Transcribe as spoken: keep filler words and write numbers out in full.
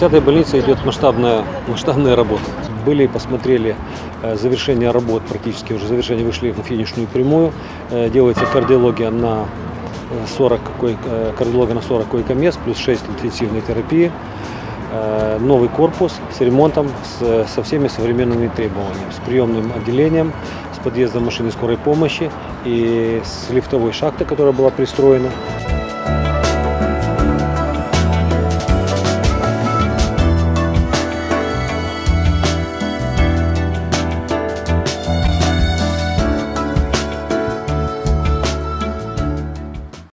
десятой больнице идет масштабная, масштабная работа. Были, посмотрели завершение работ, практически уже завершение, вышли на финишную прямую. Делается кардиология на сорок, кардиология на сорок койко-мест, плюс шесть интенсивной терапии. Новый корпус с ремонтом, с, со всеми современными требованиями, с приемным отделением, с подъездом машины скорой помощи и с лифтовой шахтой, которая была пристроена.